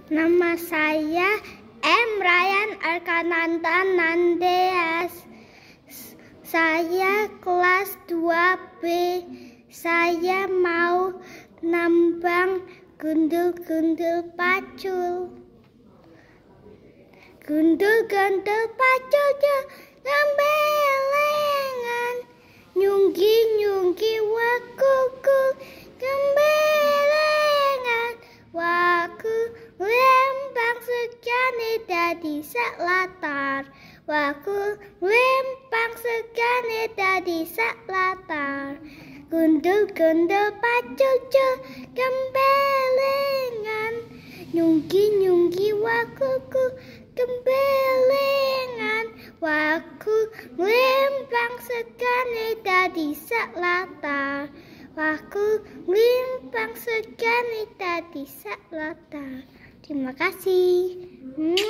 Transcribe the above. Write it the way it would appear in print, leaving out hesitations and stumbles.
Nama saya M. Ryan Arkananta Nandeas. Saya kelas 2B. Saya mau nambang gundul-gundul pacul. Gundul-gundul pacul gembelengan, nyunggi-nyunggi wakuku gembelengan, waku lempang sekane dadi sak latar, waku lempang sekane dadi sak latar. Gundul-gundul pacul gembelengan, nyunggi-nyunggi wakuku gembelengan, waku lempang sekane dadi sak latar, waku lempang sekane dadi sak latar. Terima kasih.